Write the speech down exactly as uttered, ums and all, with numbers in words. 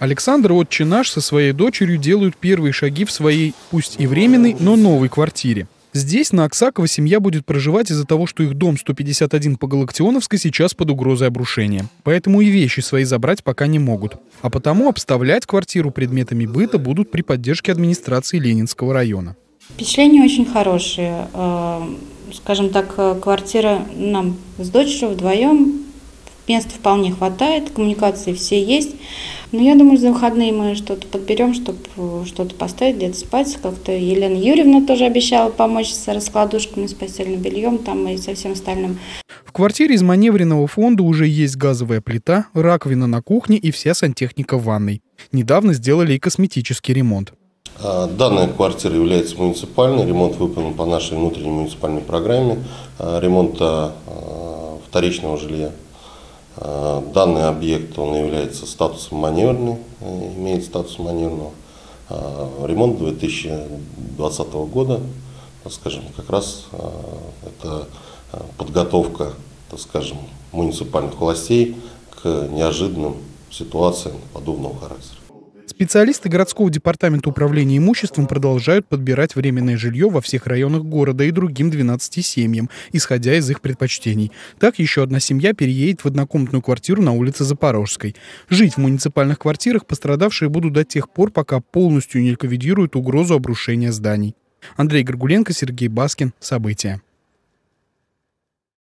Александр «Отче наш» со своей дочерью делают первые шаги в своей, пусть и временной, но новой квартире. Здесь, на Аксакова, семья будет проживать из-за того, что их дом сто пятьдесят один по Галактионовской сейчас под угрозой обрушения. Поэтому и вещи свои забрать пока не могут. А потому обставлять квартиру предметами быта будут при поддержке администрации Ленинского района. Впечатления очень хорошие. Скажем так, квартира нам с дочерью вдвоем. Места вполне хватает, коммуникации все есть. Но я думаю, за выходные мы что-то подберем, чтобы что-то поставить, где-то спать. Как-то Елена Юрьевна тоже обещала помочь с раскладушками, с постельным бельем там и со всем остальным. В квартире из маневренного фонда уже есть газовая плита, раковина на кухне и вся сантехника в ванной. Недавно сделали и косметический ремонт. Данная квартира является муниципальной. Ремонт выполнен по нашей внутренней муниципальной программе ремонта вторичного жилья. Данный объект, он является статусом маневренный, имеет статус маневренного. Ремонт две тысячи двадцатого года, так скажем, как раз это подготовка, так скажем, муниципальных властей к неожиданным ситуациям подобного характера. Специалисты городского департамента управления имуществом продолжают подбирать временное жилье во всех районах города и другим двенадцати семьям, исходя из их предпочтений. Так, еще одна семья переедет в однокомнатную квартиру на улице Запорожской. Жить в муниципальных квартирах пострадавшие будут до тех пор, пока полностью не ликвидируют угрозу обрушения зданий. Андрей Горгуленко, Сергей Баскин. События.